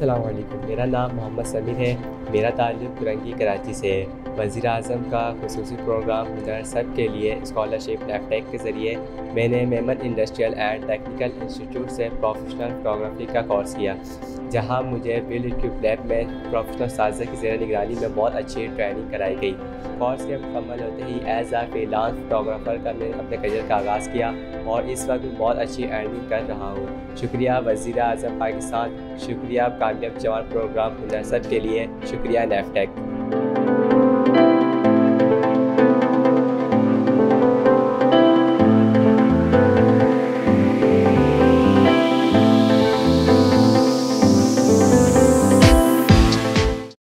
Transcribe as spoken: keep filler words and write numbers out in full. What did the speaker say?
अस्सलाम वालेकुम। मेरा नाम मोहम्मद समीर है। मेरा ताल्लुक़ कुरंगी कराची से है। वज़ीर आज़म का ख़ुसूसी प्रोग्राम हुनर सब के लिए स्कॉलरशिप नेफ्टेक के ज़रिए मैंने Memon industrial and technical institute से प्रोफेशनल फोटोग्राफी का कोर्स किया, जहां मुझे वेल इक्विप्ड लैब में प्रोफेशनल उस्ताद की ज़ेर निगरानी में बहुत अच्छी ट्रेनिंग कराई गई। कोर्स के मुकम्मल होते ही एज आ फ्रीलांस फोटोग्राफ़र का मैंने अपने करियर का आगाज़ किया और इस वक्त मैं बहुत अच्छी अर्निंग कर रहा हूँ। शुक्रिया वज़ीर आज़म पाकिस्तान, शुक्रिया कामयाब जवान प्रोग्राम हुनर सब के लिए, शुक्रिया नेफ्टेक।